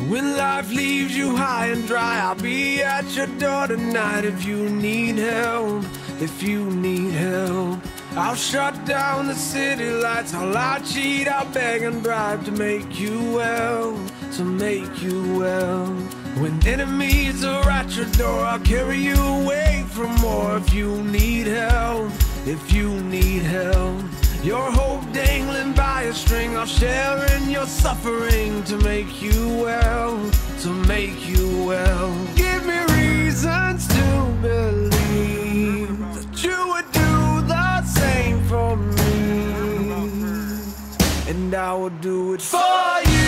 When life leaves you high and dry, I'll be at your door tonight if you need help, if you need help. I'll shut down the city lights, I'll cheat, I'll beg and bribe to make you well, to make you well. When enemies are at your door, I'll carry you away from more if you need help, if you need help. Your hope dangling by a string, I'll share in your suffering to make you well, to make you well. Give me reasons to believe that you would do the same for me, and I will do it for you.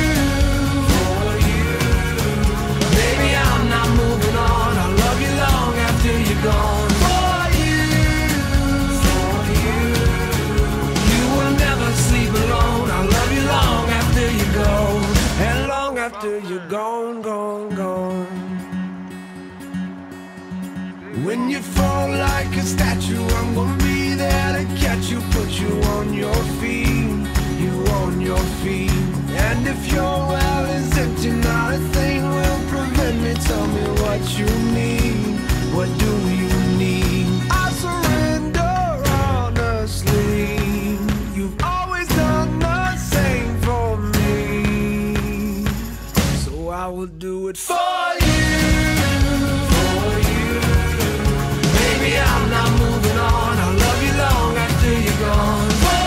Baby, I'm not moving on, I'll love you long after you're gone. For you, you will never sleep alone, I'll love you long after you go, and long after you're gone, gone, gone. When you fall like a statue, I'm gonna be there to catch you, put you on your feet, you on your feet. And if your well is empty, not a thing will prevent me. Tell me what you need, what do you need? I surrender honestly, you've always done the same for me, so I will do it for you, for you. Baby, I'm not moving on, I'll love you long after you're gone.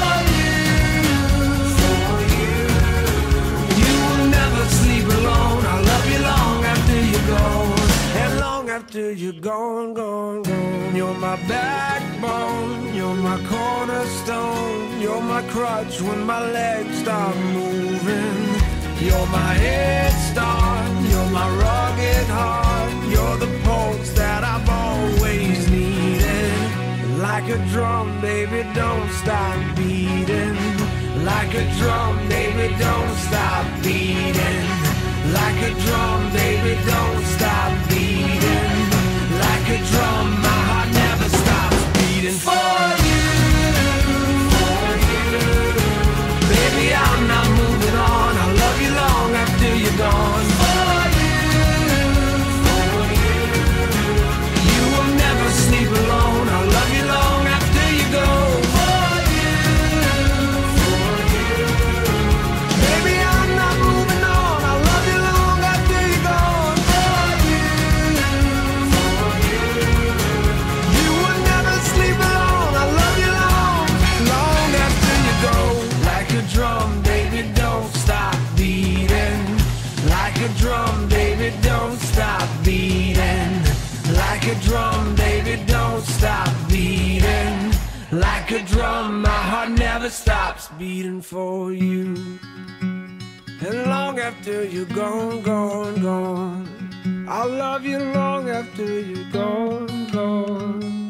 After you're gone, gone, gone. You're my backbone, you're my cornerstone, you're my crutch when my legs stop moving. You're my head start, you're my rugged heart, you're the pulse that I've always needed. Like a drum, baby, don't stop beating. Like a drum, baby, don't stop beating. Like a drum, baby, don't stop beating. Like a drum, my heart never stops beating. For you, for you. Baby, I'm not moving on, I'll love you long after you're gone. For you, for you. You will never sleep alone, I'll love you long after you go. For you, for you. Baby, I'm not moving on, I'll love you long after you're gone. For you, for you. You will never sleep alone, I'll love you long, long after you go. Like a drum, baby, don't stop beating. Like a drum, baby, don't stop beating. Like a drum, baby, don't stop beating. Like a drum, my heart never stops beating for you. And long after you're gone, gone, gone, I'll love you long after you're gone, gone.